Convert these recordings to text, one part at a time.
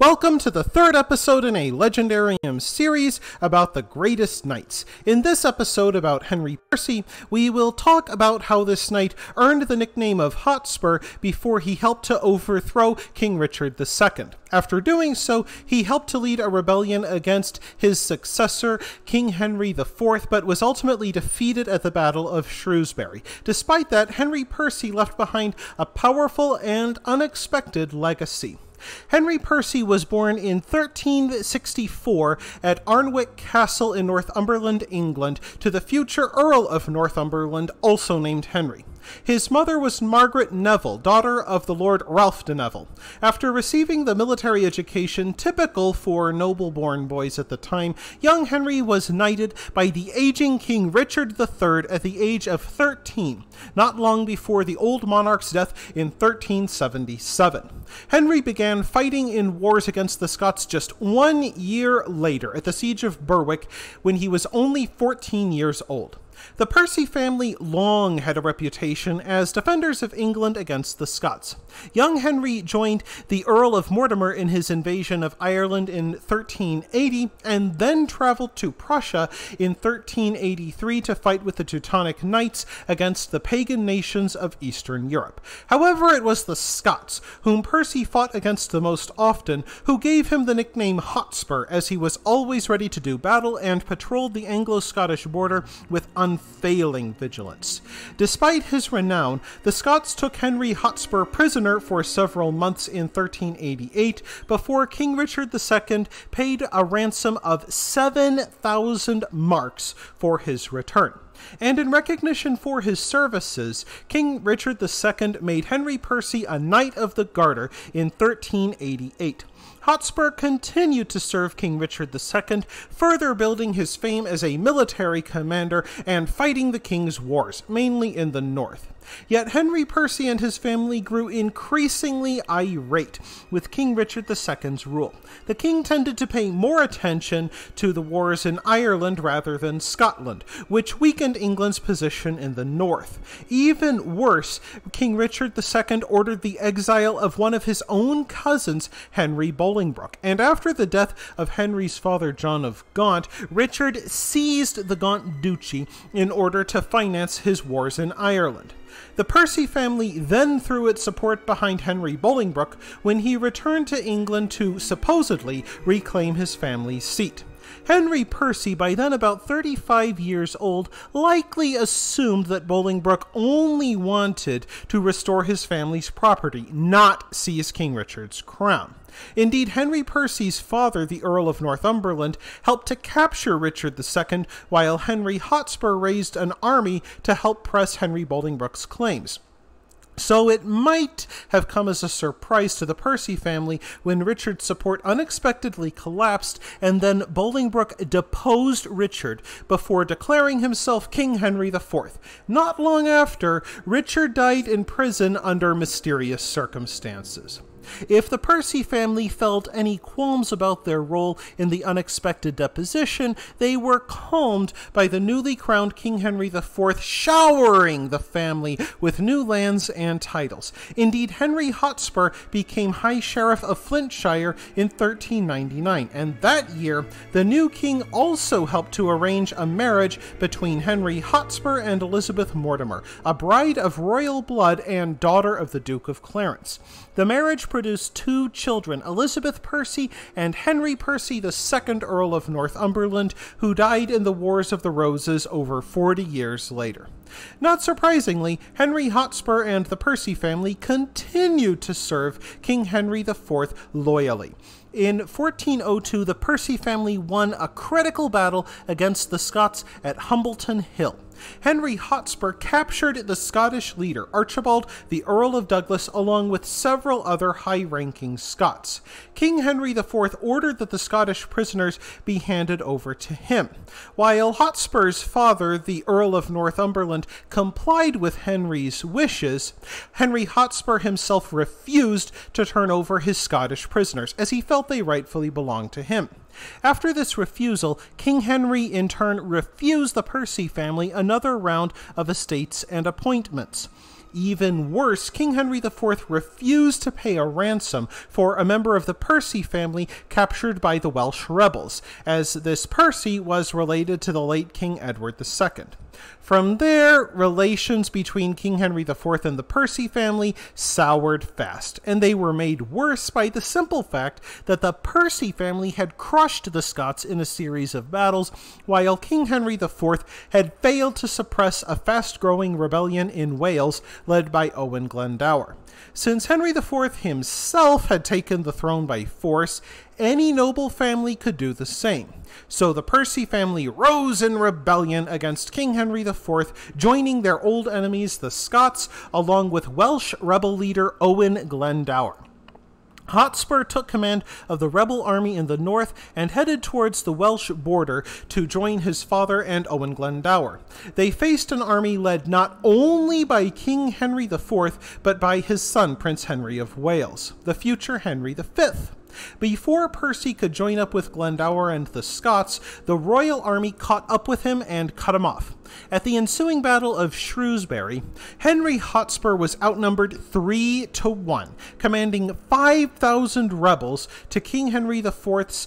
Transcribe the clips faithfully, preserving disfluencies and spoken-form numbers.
Welcome to the third episode in a Legendarium series about the greatest knights. In this episode about Henry Percy, we will talk about how this knight earned the nickname of Hotspur before he helped to overthrow King Richard the Second. After doing so, he helped to lead a rebellion against his successor, King Henry the Fourth, but was ultimately defeated at the Battle of Shrewsbury. Despite that, Henry Percy left behind a powerful and unexpected legacy. Henry Percy was born in thirteen sixty-four at Arnwick Castle in Northumberland, England, to the future Earl of Northumberland, also named Henry. His mother was Margaret Neville, daughter of the Lord Ralph de Neville. After receiving the military education typical for noble-born boys at the time, young Henry was knighted by the aging King Richard the Third at the age of thirteen, not long before the old monarch's death in thirteen seventy-seven. Henry began fighting in wars against the Scots just one year later at the Siege of Berwick when he was only fourteen years old. The Percy family long had a reputation as defenders of England against the Scots. Young Henry joined the Earl of Mortimer in his invasion of Ireland in thirteen eighty, and then traveled to Prussia in thirteen eighty-three to fight with the Teutonic Knights against the pagan nations of Eastern Europe. However, it was the Scots, whom Percy fought against the most often, who gave him the nickname Hotspur, as he was always ready to do battle and patrolled the Anglo-Scottish border with unfailing vigilance. Despite his renown, the Scots took Henry Hotspur prisoner for several months in thirteen eighty-eight before King Richard the Second paid a ransom of seven thousand marks for his return. And in recognition for his services, King Richard the Second made Henry Percy a Knight of the Garter in thirteen eighty-eight. Hotspur continued to serve King Richard the Second, further building his fame as a military commander and fighting the king's wars, mainly in the north. Yet Henry Percy and his family grew increasingly irate with King Richard the Second's rule. The king tended to pay more attention to the wars in Ireland rather than Scotland, which weakened England's position in the north. Even worse, King Richard the Second ordered the exile of one of his own cousins, Henry Bolingbroke, and after the death of Henry's father, John of Gaunt, Richard seized the Gaunt duchy in order to finance his wars in Ireland. The Percy family then threw its support behind Henry Bolingbroke when he returned to England to supposedly reclaim his family's seat. Henry Percy, by then about thirty-five years old, likely assumed that Bolingbroke only wanted to restore his family's property, not seize King Richard's crown. Indeed, Henry Percy's father, the Earl of Northumberland, helped to capture Richard the Second, while Henry Hotspur raised an army to help press Henry Bolingbroke's claims. So it might have come as a surprise to the Percy family when Richard's support unexpectedly collapsed, and then Bolingbroke deposed Richard before declaring himself King Henry the Fourth. Not long after, Richard died in prison under mysterious circumstances. If the Percy family felt any qualms about their role in the unexpected deposition, they were calmed by the newly crowned King Henry the Fourth showering the family with new lands and titles. Indeed, Henry Hotspur became High Sheriff of Flintshire in thirteen ninety-nine, and that year, the new king also helped to arrange a marriage between Henry Hotspur and Elizabeth Mortimer, a bride of royal blood and daughter of the Duke of Clarence. The marriage produced two children, Elizabeth Percy and Henry Percy the Second, Earl of Northumberland, who died in the Wars of the Roses over forty years later. Not surprisingly, Henry Hotspur and the Percy family continued to serve King Henry the Fourth loyally. In fourteen oh two, the Percy family won a critical battle against the Scots at Humbleton Hill. Henry Hotspur captured the Scottish leader, Archibald, the Earl of Douglas, along with several other high-ranking Scots. King Henry the Fourth ordered that the Scottish prisoners be handed over to him. While Hotspur's father, the Earl of Northumberland, complied with Henry's wishes, Henry Hotspur himself refused to turn over his Scottish prisoners, as he felt they rightfully belonged to him. After this refusal, King Henry in turn refused the Percy family another round of estates and appointments. Even worse, King Henry the Fourth refused to pay a ransom for a member of the Percy family captured by the Welsh rebels, as this Percy was related to the late King Edward the Second. From there, relations between King Henry the Fourth and the Percy family soured fast, and they were made worse by the simple fact that the Percy family had crushed the Scots in a series of battles, while King Henry the Fourth had failed to suppress a fast-growing rebellion in Wales led by Owen Glendower. Since Henry the Fourth himself had taken the throne by force, any noble family could do the same. So the Percy family rose in rebellion against King Henry the Fourth, joining their old enemies, the Scots, along with Welsh rebel leader Owen Glendower. Hotspur took command of the rebel army in the north and headed towards the Welsh border to join his father and Owen Glendower. They faced an army led not only by King Henry the Fourth, but by his son, Prince Henry of Wales, the future Henry the Fifth. Before Percy could join up with Glendower and the Scots, the royal army caught up with him and cut him off. At the ensuing Battle of Shrewsbury, Henry Hotspur was outnumbered three to one, commanding five thousand rebels to King Henry the Fourth's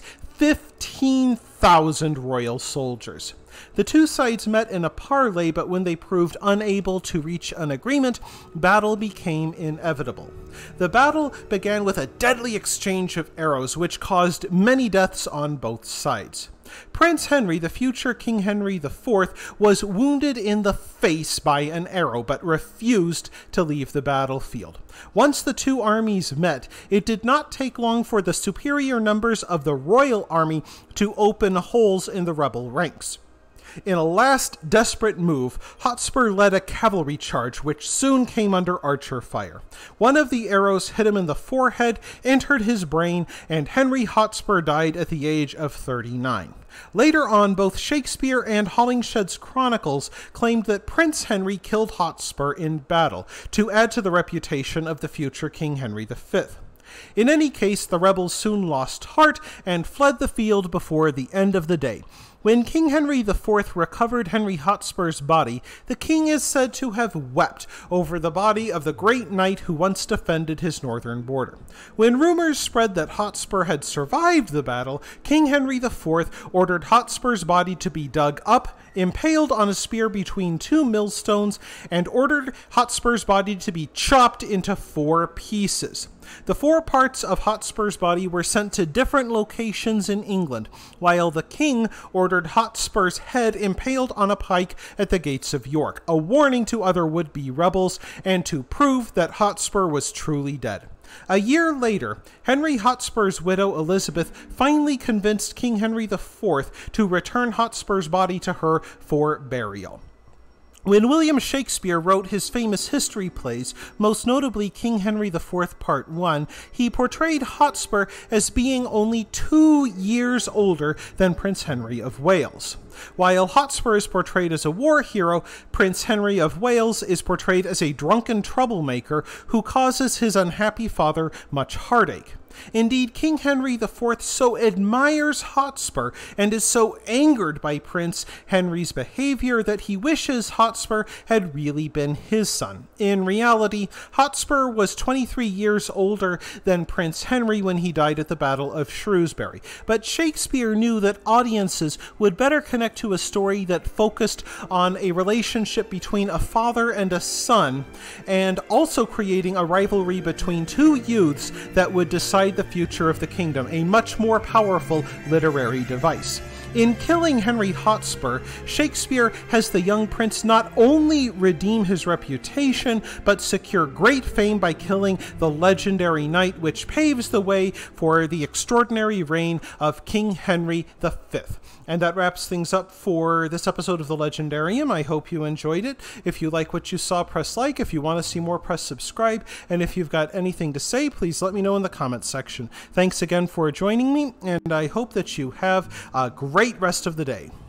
fifteen thousand royal soldiers. The two sides met in a parley, but when they proved unable to reach an agreement, battle became inevitable. The battle began with a deadly exchange of arrows, which caused many deaths on both sides. Prince Henry, the future King Henry the Fourth, was wounded in the face by an arrow, but refused to leave the battlefield. Once the two armies met, it did not take long for the superior numbers of the royal army to open holes in the rebel ranks. In a last desperate move, Hotspur led a cavalry charge, which soon came under archer fire. One of the arrows hit him in the forehead, entered his brain, and Henry Hotspur died at the age of thirty-nine. Later on, both Shakespeare and Holingshed's chronicles claimed that Prince Henry killed Hotspur in battle, to add to the reputation of the future King Henry the Fifth. In any case, the rebels soon lost heart and fled the field before the end of the day. When King Henry the Fourth recovered Henry Hotspur's body, the king is said to have wept over the body of the great knight who once defended his northern border. When rumors spread that Hotspur had survived the battle, King Henry the Fourth ordered Hotspur's body to be dug up, impaled on a spear between two millstones, and ordered Hotspur's body to be chopped into four pieces. The four parts of Hotspur's body were sent to different locations in England, while the king ordered Hotspur's head impaled on a pike at the gates of York, a warning to other would-be rebels and to prove that Hotspur was truly dead. A year later, Henry Hotspur's widow Elizabeth finally convinced King Henry the Fourth to return Hotspur's body to her for burial. When William Shakespeare wrote his famous history plays, most notably King Henry the Fourth Part one, he portrayed Hotspur as being only two years older than Prince Henry of Wales. While Hotspur is portrayed as a war hero, Prince Henry of Wales is portrayed as a drunken troublemaker who causes his unhappy father much heartache. Indeed, King Henry the Fourth so admires Hotspur and is so angered by Prince Henry's behavior that he wishes Hotspur had really been his son. In reality, Hotspur was twenty-three years older than Prince Henry when he died at the Battle of Shrewsbury, but Shakespeare knew that audiences would better connect to a story that focused on a relationship between a father and a son, and also creating a rivalry between two youths that would decide the future of the kingdom, a much more powerful literary device. In killing Henry Hotspur, Shakespeare has the young prince not only redeem his reputation, but secure great fame by killing the legendary knight, which paves the way for the extraordinary reign of King Henry the Fifth. And that wraps things up for this episode of The Legendarium. I hope you enjoyed it. If you like what you saw, press like. If you want to see more, press subscribe. And if you've got anything to say, please let me know in the comments section. Thanks again for joining me, and I hope that you have a great rest of the day.